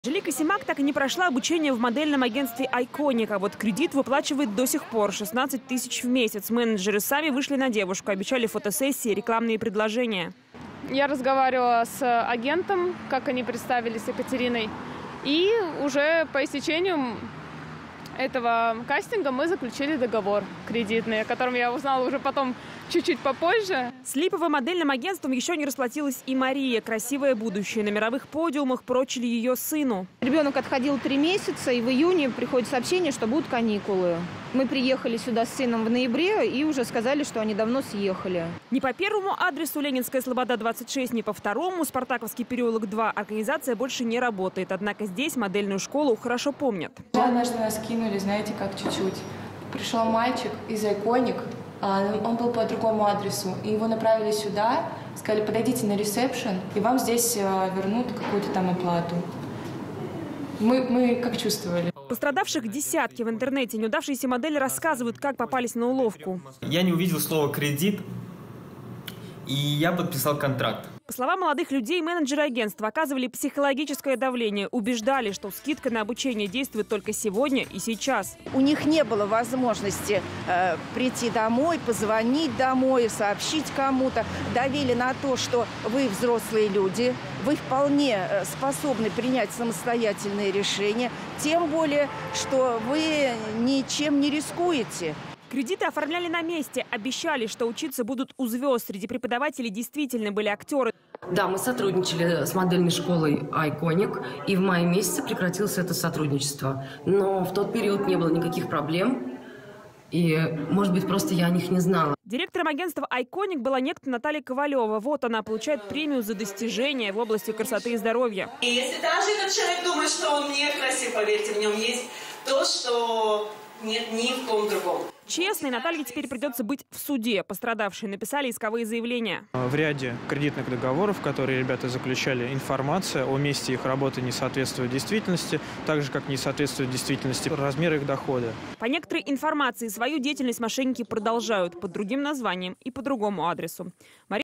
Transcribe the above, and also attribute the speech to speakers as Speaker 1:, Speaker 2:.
Speaker 1: Анжелика Симак так и не прошла обучение в модельном агентстве «Айконик», а вот кредит выплачивает до сих пор 16 тысяч в месяц. Менеджеры сами вышли на девушку, обещали фотосессии, рекламные предложения.
Speaker 2: Я разговаривала с агентом, как они представились с Екатериной, и уже по истечению этого кастинга мы заключили договор кредитный, о котором я узнала уже потом чуть-чуть попозже.
Speaker 1: С липовым модельным агентством еще не расплатилась и Мария. Красивое будущее. На мировых подиумах прочили ее сыну.
Speaker 3: Ребенок отходил 3 месяца, и в июне приходит сообщение, что будут каникулы. Мы приехали сюда с сыном в ноябре и уже сказали, что они давно съехали.
Speaker 1: Не по первому адресу Ленинская Слобода 26, не по второму Спартаковский переулок 2 организация больше не работает. Однако здесь модельную школу хорошо помнят.
Speaker 4: Однажды нас кинули, знаете, как чуть-чуть. Пришел мальчик из «Айконик», он был по другому адресу, и его направили сюда, сказали: подойдите на ресепшн, и вам здесь вернут какую-то там оплату. Мы как чувствовали.
Speaker 1: Пострадавших десятки. В интернете неудавшиеся модели рассказывают, как попались на уловку.
Speaker 5: Я не увидел слово «кредит», и я подписал контракт.
Speaker 1: По словам молодых людей, менеджеры агентства оказывали психологическое давление, убеждали, что скидка на обучение действует только сегодня и сейчас.
Speaker 6: У них не было возможности прийти домой, позвонить домой, сообщить кому-то. Давили на то, что вы взрослые люди, вы вполне способны принять самостоятельные решения, тем более, что вы ничем не рискуете.
Speaker 1: Кредиты оформляли на месте, обещали, что учиться будут у звезд. Среди преподавателей действительно были актеры.
Speaker 7: Да, мы сотрудничали с модельной школой «Айконик», и в мае месяце прекратилось это сотрудничество. Но в тот период не было никаких проблем, и, может быть, просто я о них не знала.
Speaker 1: Директором агентства «Айконик» была некто Наталья Ковалева. Вот она получает премию за достижения в области красоты и здоровья.
Speaker 8: И если даже этот человек думает, что он не красив, поверьте, в нем есть то, что нет ни в ком другом.
Speaker 1: Честно, и Наталье теперь придется быть в суде. Пострадавшие написали исковые заявления.
Speaker 9: В ряде кредитных договоров, которые ребята заключали, информация о месте их работы не соответствует действительности, так же, как не соответствует действительности размер их дохода.
Speaker 1: По некоторой информации свою деятельность мошенники продолжают под другим названием и по другому адресу.